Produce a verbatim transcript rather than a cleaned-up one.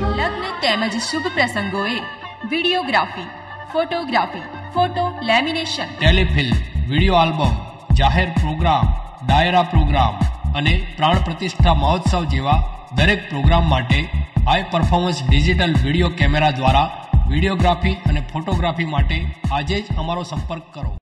લગ્ન તેમજ શુભ પ્રસંગોએ videography, photography, photo lamination, telefilm, video album, જાહેર પ્રોગ્રામ, ડાયરા પ્રોગ્રામ અને પ્રાણ પ્રતિષ્ઠા મહોત્સવ જેવા દરેક પ્રોગ્રામ માટે high performance digital video camera દ્વારા વિડીયોગ્રાફી અને ફોટોગ્રાફી માટે આજે જ અમારો સંપર્ક કરો.